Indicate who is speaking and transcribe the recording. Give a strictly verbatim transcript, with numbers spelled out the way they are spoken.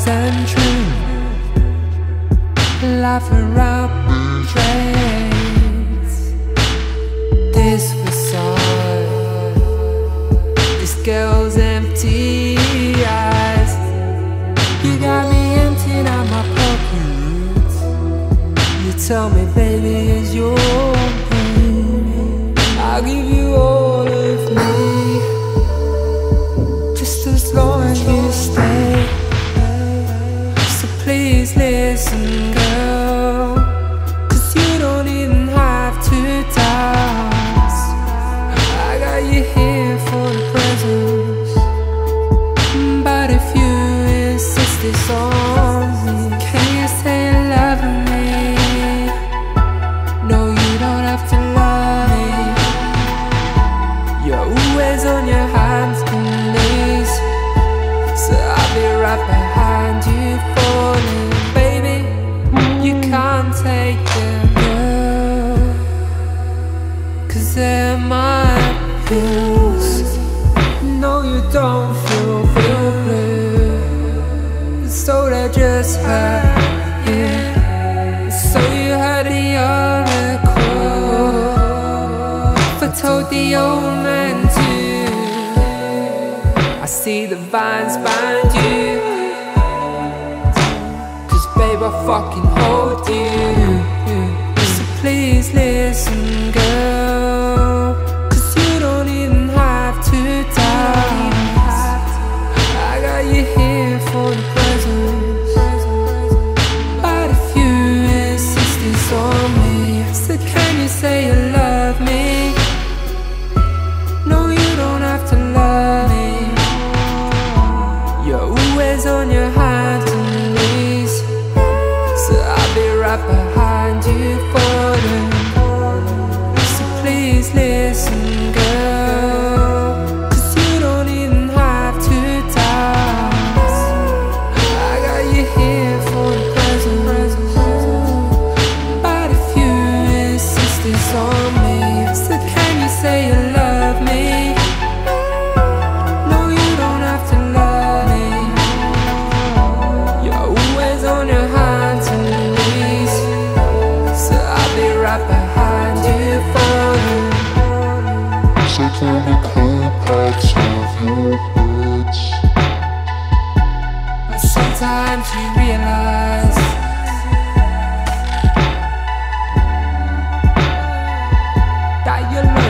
Speaker 1: lies and truth, life around trains. This facade, this girl's empty eyes. You got me emptying out my pockets. You tell me, baby, is your pain. I'll give you all of me, just as long as you stay. So please listen, girl, cause you don't even have to dance. I got you here for the presents, but if you insist it's on me, can you say you love me? No, you don't have to love me. You're always on your hands and knees, so I'll be right behind you falling. Baby, you can't take them, girl, cause they're my pills. No, you don't feel, feel blue, so they just hurt you. So you heard the oracle, foretold the omen too. I see the vines bind you, cause babe I fucking hold you. So please listen, girl, cause you don't even have to dance. I got you here for the presents, but if you insist it's on me, so can you say you love me? No, you don't have to love me. You're always on your hands and knees, so I'll be right behind you falling. So please listen, girl, cause you don't even have to dance. I got you here for the presents, but if you insist it's on me, so can you say you love me? No, you don't have to love me. You're always on your hands and knees, so I'll be right behind you falling.
Speaker 2: Suck on the cold parts of your beds.
Speaker 1: But sometimes you realize that you're